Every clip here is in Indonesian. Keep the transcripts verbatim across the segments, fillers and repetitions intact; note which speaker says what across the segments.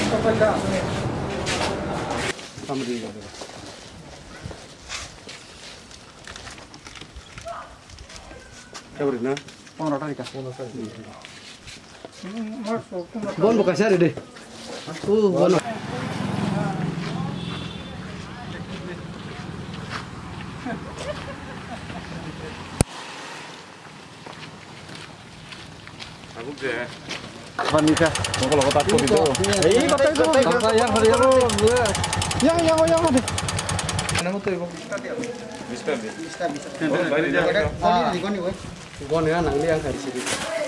Speaker 1: Cabrina, mau rata ikan. Bon buka sari deh. Uh, bon.
Speaker 2: Aku deh.
Speaker 1: Panika. Mau kalau kotak itu. Eh, kotak itu. Yang hari yang yang yang yang ada. Nama tuh ibu.
Speaker 2: Bisa bisa.
Speaker 3: Bisa bisa.
Speaker 2: Oh, balik dia.
Speaker 3: Ah, di koni, woi.
Speaker 1: Gone ya, nang liang hari sini.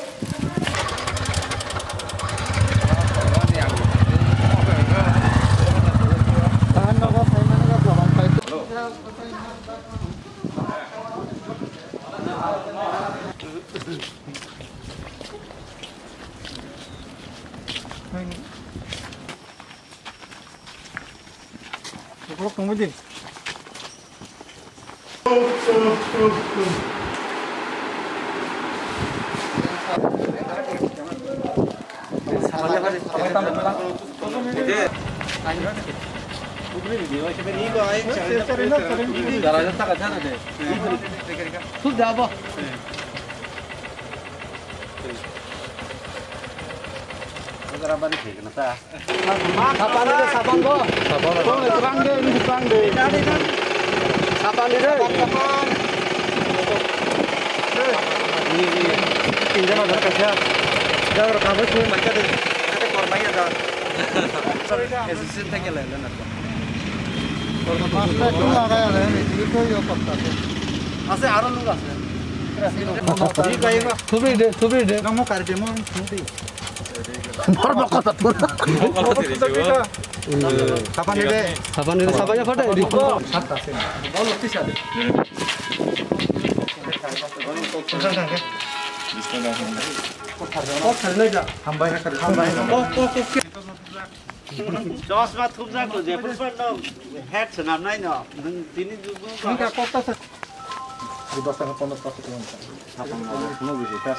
Speaker 1: Tahan nopo, saya mana nggak belakang pak itu. Kalau kamu jadi. Sudah apa? Sapan deh, sapan kok. Sapan. Oh, terang deh, ini terang deh. Sapan deh. Sapan. Ini ini. Pinjam ada kerja. Jangan kamu cuma macam itu. Ada korbannya ada. Assistant take ले लेना
Speaker 3: Mas tuh लगाया है itu yo पत्ता से
Speaker 1: ऐसे आ रहा लूंगा
Speaker 3: ठीक है ये
Speaker 1: थोड़ी दे थोड़ी दे
Speaker 3: kamu कर demo थोड़ी
Speaker 1: बार बार कता तुर
Speaker 3: kapan ini
Speaker 1: kapan ini sabanya foto di
Speaker 3: satu sih
Speaker 1: mau lutis ada kok karena aja
Speaker 3: hambai hambai
Speaker 1: oh oh oh
Speaker 4: Jos mà thúc ra của Jepun phân đâu hết sự làm này nhở nhưng tí nữa cũng
Speaker 3: ini kok kok tas di bawah tengah pondok pas itu apa mau bisa tas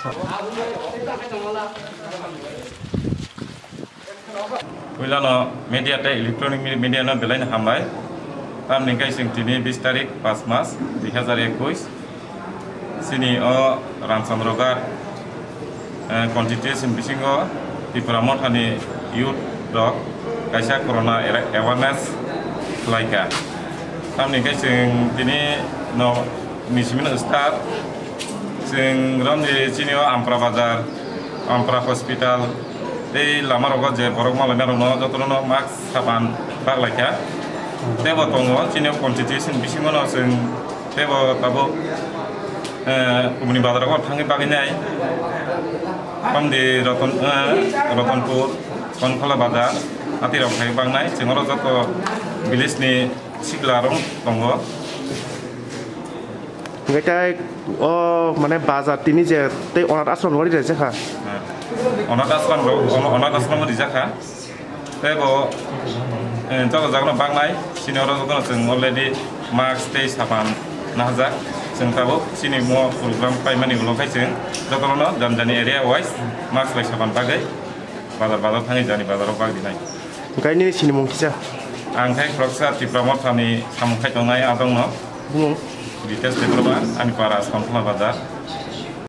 Speaker 2: Wila no media te electronic media no belai na hambai tam ningkai sing tini বিশ tarik পাঁচ mas দুই হাজার একুশ sini o Ramchandrogar constitution bisingo Tripura hani youth dog kaisa corona awareness laika tam ningkai sing tini no misimin start sing ram di sini o Ampra Bazar Ampra Hospital এই লামার অগত যে বরক মালাইনা রং যতন মাস্ক সাবান বাক লাইকা তেব দङ চিনিয়াव कन्स्टिटिउसन बिसिङाव जों तेब ताबो गुबुननि बाजाराव थाङै बागैनाय पामदि रतन रतनपुर सनखला बाजार आतिराव थाङै बांनाय जोंनाव जत भिलेजनि सिगला रं दङ
Speaker 5: Ngetai oh mana bazar ini je teh orang asram lori je kah?
Speaker 2: Orang asram orang asram di Jakarta. Tapi bo, jaga jaga bang nai, sini orang tu kan seng already mask teh saban nahjak, seng tahu sini mau program payment ini lokai seng, jaga orang dan jani area wise mask lagi saban pakai, bazar bazar thangi jani bazar orang di nai.
Speaker 5: Ngai ini sini mungkin sah.
Speaker 2: Angkai proksa di promote kami kamu kai tongai adong no. Details di program, ani para sekolah bazar.